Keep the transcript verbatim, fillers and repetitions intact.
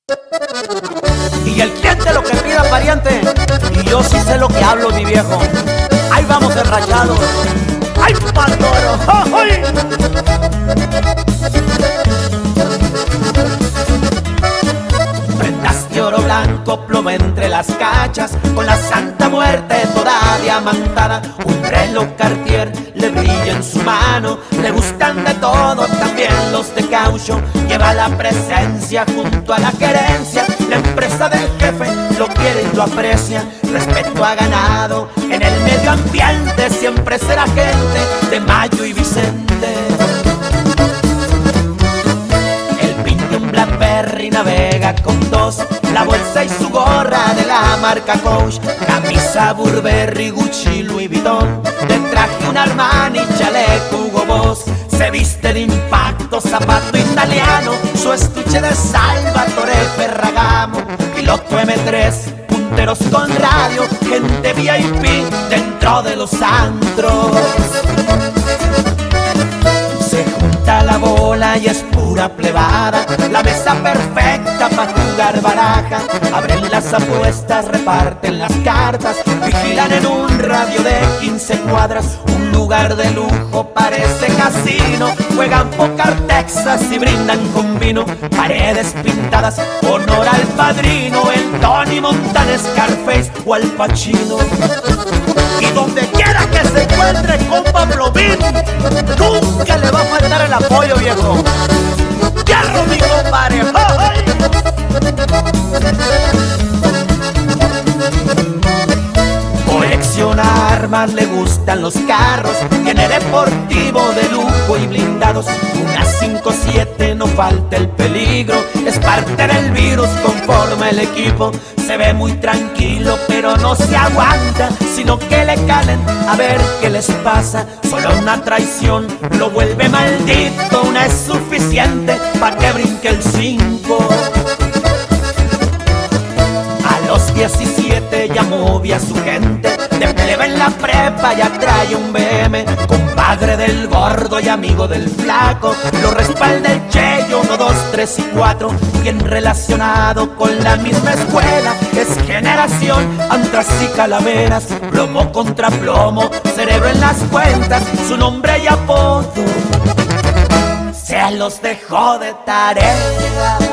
Y el cliente lo que pida, pariente. Y yo sí sé lo que hablo, mi viejo. Ahí vamos enrachados. ¡Ay, pandoro! ¡Ay! Prendas de oro blanco, plomo entre las cachas, con la Santa Muerte toda diamantada. Un reloj Cartier le brilla en su mano. Le gustan de todo, también los de caucho. Lleva la presencia junto a la querencia. La empresa del jefe lo quiere y lo aprecia. Respeto ha ganado en el medio ambiente. Siempre será gente de Mayo y Vicente. El Pintium Blackberry navega con dos, la bolsa y su gorra de la marca Coach. Camisa Burberry, Gucci, Louis Vuitton. De traje un Armani, chaleco Hugo Boss. Se viste de impacto, zapato italiano. Su estuche de Salvatore Ferragamo. Piloto eme tres, punteros con radio. Gente ve i pe dentro de los antros. Se junta la bola y es pura plebada. La mesa perfecta para jugar baraja. Abren las apuestas, reparten las cartas. Vigilan en un radio de quince cuadras. Un lugar de lujo parece casino. Juegan póker Texas y brindan con vino. Paredes pintadas, honor al padrino. El Tony Montana, Scarface o Al Pacino. Y donde quiera que se encuentre con Pablo Vin, nunca le va a faltar el apoyo, viejo. ¡Hierro, mi compadre! ¡Ay! Colecciona armas, le gustan los carros. Tiene deportivo de lujo y blindados. Una cinco siete, no falta el peligro. Es parte del virus, conforma el equipo. Se ve muy tranquilo, pero no se aguanta, sino que le calen a ver qué les pasa. Solo una traición lo vuelve maldito. Una es suficiente pa' que brinque el cinco. A los diecisiete ya movía a su gente. De plebe en la prepa ya trae un be eme. Compadre del gordo y amigo del flaco. Lo respalda el Cheyo, uno, dos, tres y cuatro. Bien relacionado con la misma escuela. Es generación, antras y calaveras. Plomo contra plomo, cerebro en las cuentas. Su nombre y apodo se los dejó de tarea.